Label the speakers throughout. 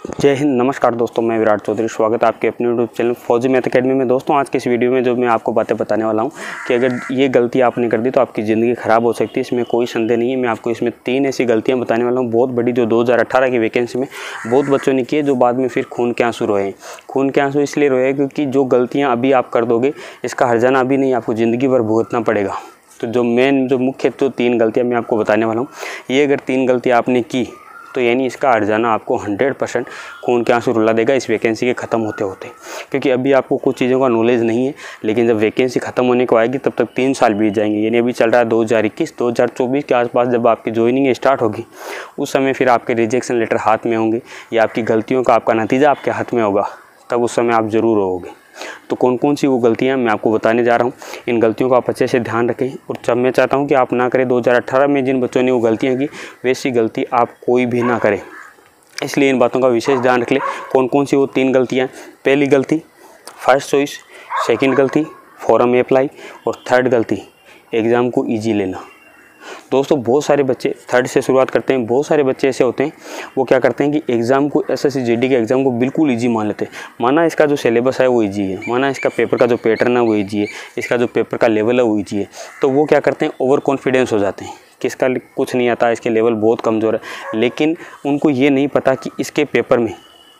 Speaker 1: जय हिंद, नमस्कार दोस्तों, मैं विराट चौधरी। स्वागत है आपके अपने YouTube channel Fauji math academy में। दोस्तों, आज के इस वीडियो में जो मैं आपको बातें बताने वाला हूं कि अगर ये गलती आपने कर दी तो आपकी ज़िंदगी ख़राब हो सकती है, इसमें कोई संदेह नहीं है। मैं आपको इसमें 3 ऐसी गलतियां बताने वाला हूं बहुत बड़ी, जो 2018 की वैकेंसी में बहुत बच्चों ने की है, जो बाद में फिर खून के आंसू रोए हैं। खून के आंसू इसलिए रोए क्योंकि जो गलतियाँ अभी आप कर दोगे इसका हर्जाना अभी नहीं, आपको ज़िंदगी भर भुगतना पड़ेगा। तो जो मुख्य 3 गलतियाँ मैं आपको बताने वाला हूँ, ये अगर 3 गलतियाँ आपने की तो यानी इसका हर्जाना आपको 100% खून के आंसू रुला देगा इस वैकेंसी के ख़त्म होते होते। क्योंकि अभी आपको कुछ चीज़ों का नॉलेज नहीं है, लेकिन जब वैकेंसी ख़त्म होने को आएगी तब तक 3 साल बीत जाएंगे। यानी अभी चल रहा है 2021-2024 के आसपास, जब आपकी ज्वाइनिंग स्टार्ट होगी उस समय फिर आपके रिजेक्शन लेटर हाथ में होंगे या आपकी गलतियों का आपका नतीजा आपके हाथ में होगा, तब उस समय आप ज़रूर रोओगे। तो कौन कौन सी वो गलतियां मैं आपको बताने जा रहा हूं, इन गलतियों का आप अच्छे से ध्यान रखें। और जब मैं चाहता हूं कि आप ना करें, 2018 में जिन बच्चों ने वो गलतियां की वैसी गलती आप कोई भी ना करें, इसलिए इन बातों का विशेष ध्यान रख लें। कौन कौन सी वो 3 गलतियां? पहली गलती फर्स्ट चॉइस, सेकंड गलती फॉर्म अप्लाई और थर्ड गलती एग्ज़ाम को ईजी लेना। दोस्तों, बहुत सारे बच्चे थर्ड से शुरुआत करते हैं। बहुत सारे बच्चे ऐसे होते हैं, वो क्या करते हैं कि एग्ज़ाम को एसएससी जीडी के एग्ज़ाम को बिल्कुल इजी मान लेते हैं। माना इसका जो सिलेबस है वो इजी है, माना इसका पेपर का जो पैटर्न है वो इजी है, इसका जो पेपर का लेवल है वो इजी है, तो वो क्या करते हैं, ओवर कॉन्फिडेंस हो जाते हैं कि इसका कुछ नहीं आता, इसके लेवल बहुत कमज़ोर है। लेकिन उनको ये नहीं पता कि इसके पेपर में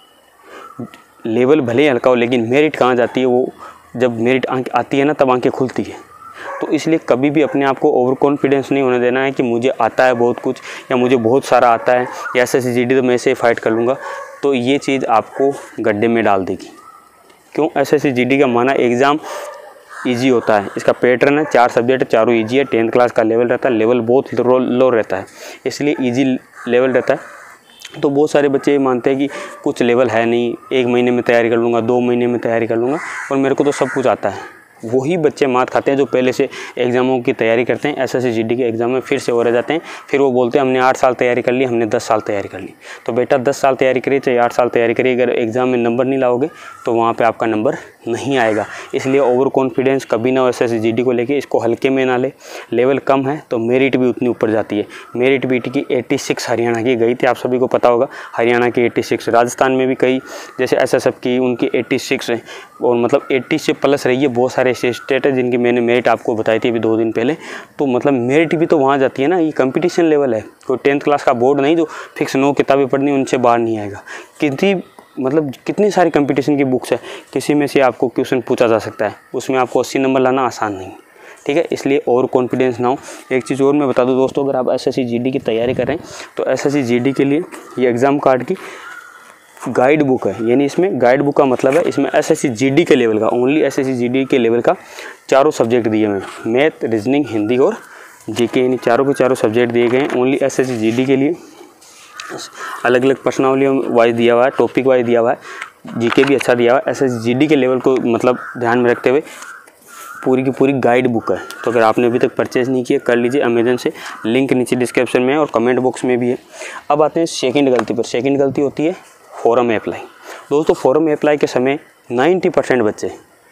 Speaker 1: लेवल भले ही हल्का हो, लेकिन मेरिट कहाँ जाती है, वो जब मेरिट आती है ना तब आंखें खुलती है। तो इसलिए कभी भी अपने आप को ओवर कॉन्फिडेंस नहीं होने देना है कि मुझे आता है बहुत कुछ या मुझे बहुत सारा आता है या एसएससी जीडी तो मैं ऐसे ही फाइट कर लूँगा, तो ये चीज़ आपको गड्ढे में डाल देगी। क्यों? एसएससी जीडी का माना एग्ज़ाम इजी होता है, इसका पैटर्न है 4 सब्जेक्ट चारों इजी है, 10th क्लास का लेवल रहता है, लेवल बहुत लो रहता है, इसलिए ईजी लेवल रहता है। तो बहुत सारे बच्चे ये मानते हैं कि कुछ लेवल है नहीं, 1 महीने में तैयारी कर लूँगा, 2 महीने में तैयारी कर लूँगा और मेरे को तो सब कुछ आता है। वही बच्चे मात खाते हैं जो पहले से एग्ज़ामों की तैयारी करते हैं, एसएससी जीडी के एग्ज़ाम में फिर से हो रह जाते हैं। फिर वो बोलते हैं हमने 8 साल तैयारी कर ली, हमने 10 साल तैयारी कर ली। तो बेटा 10 साल तैयारी करिए चाहे 8 साल तैयारी करिए, अगर एग्ज़ाम में नंबर नहीं लाओगे तो वहाँ पे आपका नंबर नहीं आएगा। इसलिए ओवर कॉन्फिडेंस कभी ना हो एसएससी जीडी को लेके, इसको हल्के में ना ले। लेवल कम है तो मेरिट भी उतनी ऊपर जाती है। मेरिट बीटी की 86 हरियाणा की गई थी, आप सभी को पता होगा। हरियाणा की 86, राजस्थान में भी कई जैसे एसएसएफ की उनकी 86 है, और मतलब 80 से प्लस रही है। बहुत सारे ऐसे स्टेट है जिनकी मैंने मेरिट आपको बताई थी अभी 2 दिन पहले। तो मतलब मेरिट भी तो वहाँ जाती है ना, ये कंपटीशन लेवल है। कोई 10th क्लास का बोर्ड नहीं जो फिक्स 9 किताबें पढ़नी उनसे बाहर नहीं आएगा। कितनी सारी कंपटीशन की बुक्स है, किसी में से आपको क्वेश्चन पूछा जा सकता है, उसमें आपको 80 नंबर लाना आसान नहीं, ठीक है। इसलिए और कॉन्फिडेंस ना हो। एक चीज़ और मैं बता दूं दोस्तों, अगर आप एसएससी जीडी की तैयारी कर रहे हैं तो एसएससी जीडी के लिए ये एग्ज़ाम कार्ड की गाइड बुक है। यानी इसमें गाइड बुक का मतलब है इसमें एसएससी जीडी के लेवल का, ओनली एसएससी जीडी के लेवल का 4 सब्जेक्ट दिए हुए हैं, मैथ, रीजनिंग, हिंदी और जीके। यानी चारों के चारों सब्जेक्ट दिए गए हैं ओनली एसएससी जीडी के लिए। अलग अलग पर्सनालिटी वाइज दिया हुआ है, टॉपिक वाइज दिया हुआ है, जीके भी अच्छा दिया हुआ है। एसएससी जीडी के लेवल को मतलब ध्यान में रखते हुए पूरी की पूरी गाइड बुक है। तो अगर आपने अभी तक परचेज़ नहीं किया कर लीजिए अमेजन से, लिंक नीचे डिस्क्रिप्शन में है और कमेंट बॉक्स में भी है। अब आते हैं सेकंड गलती पर। सेकंड गलती होती है फॉर्म अप्लाई। दोस्तों, फॉर्म अप्लाई के समय 90% बच्चे,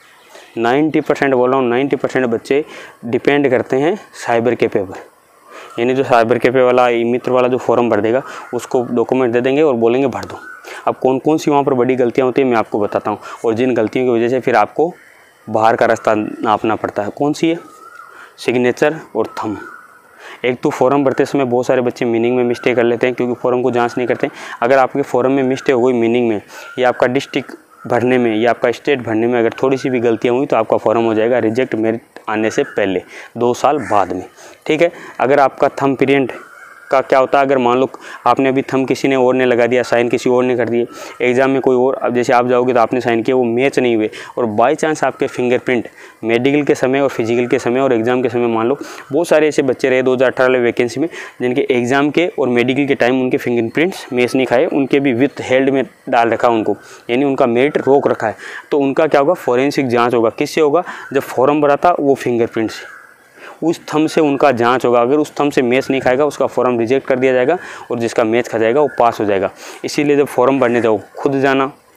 Speaker 1: 90% बोल रहा हूँ, 90% बच्चे डिपेंड करते हैं साइबर कैफे पर। यानी जो साइबर कैफे वाला मित्र वाला जो फॉर्म भर देगा उसको डॉक्यूमेंट दे देंगे और बोलेंगे भर दो। अब कौन कौन सी वहाँ पर बड़ी गलतियाँ होती हैं मैं आपको बताता हूँ, और जिन गलतियों की वजह से फिर आपको बाहर का रास्ता नापना पड़ता है। कौन सी है? सिग्नेचर और थंब। एक तो फॉर्म भरते समय बहुत सारे बच्चे मीनिंग में मिस्टेक कर लेते हैं क्योंकि फॉर्म को जांच नहीं करते। अगर आपके फॉर्म में मिस्टेक हो गई मीनिंग में, या आपका डिस्ट्रिक्ट भरने में, या आपका स्टेट भरने में अगर थोड़ी सी भी गलतियाँ हुई तो आपका फॉर्म हो जाएगा रिजेक्ट मेरिट आने से पहले 2 साल बाद में, ठीक है। अगर आपका थंब प्रिंट का क्या होता है, अगर मान लो आपने अभी थंब किसी ने और ने लगा दिया, साइन किसी और ने कर दिए, एग्जाम में कोई और, अब जैसे आप जाओगे तो आपने साइन किया, वो मैच नहीं हुए और बाई चांस आपके फिंगरप्रिंट मेडिकल के समय और फिजिकल के समय और एग्ज़ाम के समय, मान लो बहुत सारे ऐसे बच्चे रहे 2018 वाले वैकेंसी में जिनके एग्ज़ाम के और मेडिकल के टाइम उनके फिंगरप्रिंट्स मैच नहीं खाए, उनके भी विथ हेल्ड में डाल रखा उनको, यानी उनका मेरिट रोक रखा है। तो उनका क्या होगा, फॉरेंसिक जाँच होगा। किससे होगा? जब फॉर्म भरा था वो फिंगरप्रिंट से, उस थंब से उनका जांच होगा। अगर उस थंब से मैच नहीं खाएगा उसका फॉर्म रिजेक्ट कर दिया जाएगा और जिसका मैच खा जाएगा वो पास हो जाएगा। इसीलिए जब फॉर्म भरने जाओ खुद जाना,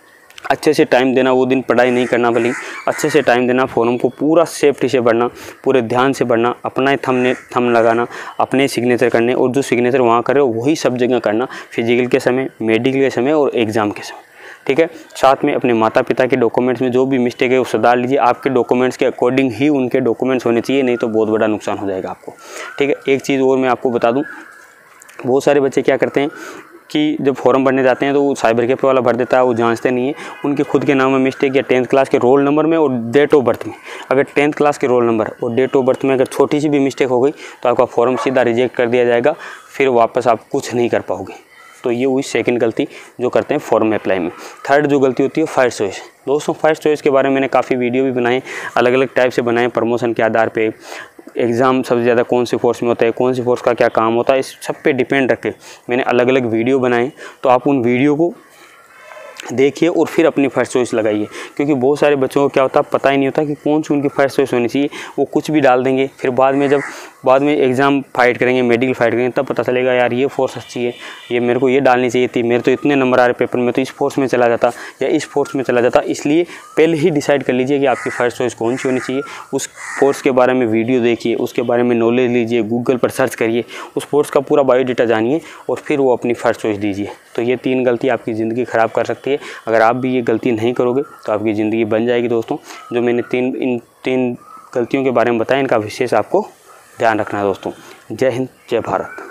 Speaker 1: अच्छे से टाइम देना, वो दिन पढ़ाई नहीं करना, बल्कि अच्छे से टाइम देना, फॉर्म को पूरा सेफ्टी से भरना, पूरे ध्यान से भरना, अपना ही थंब लगाना, अपने सिग्नेचर करने, और जो सिग्नेचर वहाँ करे वही सब जगह करना, फिजिकल के समय, मेडिकल के समय और एग्ज़ाम के समय, ठीक है। साथ में अपने माता पिता के डॉक्यूमेंट्स में जो भी मिस्टेक है वो सुधार लीजिए। आपके डॉक्यूमेंट्स के अकॉर्डिंग ही उनके डॉक्यूमेंट्स होने चाहिए, नहीं तो बहुत बड़ा नुकसान हो जाएगा आपको, ठीक है। एक चीज़ और मैं आपको बता दूँ, बहुत सारे बच्चे क्या करते हैं कि जब फॉर्म भरने जाते हैं तो वो साइबर कैफे वाला भर देता है, वो जांचते नहीं है उनके खुद के नाम में मिस्टेक, या 10th क्लास के रोल नंबर में और डेट ऑफ बर्थ में। अगर 10th क्लास के रोल नंबर और डेट ऑफ बर्थ में अगर छोटी सी भी मिस्टेक हो गई तो आपका फॉर्म सीधा रिजेक्ट कर दिया जाएगा, फिर वापस आप कुछ नहीं कर पाओगे। तो ये हुई सेकंड गलती जो करते हैं फॉर्म अप्लाई में। थर्ड जो गलती होती है फर्स्ट चॉइस। दोस्तों फर्स्ट चॉइस के बारे में मैंने काफ़ी वीडियो भी बनाए, अलग अलग टाइप से बनाए, प्रमोशन के आधार पे, एग्ज़ाम सबसे ज़्यादा कौन सी फोर्स में होता है, कौन सी फोर्स का क्या काम होता है, इस सब पे डिपेंड रख के मैंने अलग अलग वीडियो बनाए। तो आप उन वीडियो को देखिए और फिर अपनी फर्स्ट चॉइस लगाइए, क्योंकि बहुत सारे बच्चों को क्या होता है पता ही नहीं होता कि कौन सी उनकी फर्स्ट चॉइस होनी चाहिए। वो कुछ भी डाल देंगे, फिर बाद में एग्ज़ाम फाइट करेंगे, मेडिकल फाइट करेंगे, तब पता चलेगा यार ये फोर्स अच्छी है, ये मेरे को ये डालनी चाहिए थी, मेरे तो इतने नंबर आ रहे पेपर में, तो इस फोर्स में चला जाता या इस फोर्स में चला जाता। इसलिए पहले ही डिसाइड कर लीजिए कि आपकी फर्स्ट चॉइस कौन सी होनी चाहिए। उस फोर्स के बारे में वीडियो देखिए, उसके बारे में नॉलेज लीजिए, गूगल पर सर्च करिए, उस फोर्स का पूरा बायोडाटा जानिए और फिर वो अपनी फर्स्ट चॉइस दीजिए। तो ये 3 गलती आपकी ज़िंदगी ख़राब कर सकती है। अगर आप भी ये गलती नहीं करोगे तो आपकी ज़िंदगी बन जाएगी। दोस्तों जो मैंने इन तीन गलतियों के बारे में बताया, इनका विशेष आपको ध्यान रखना है। दोस्तों जय हिंद, जय भारत।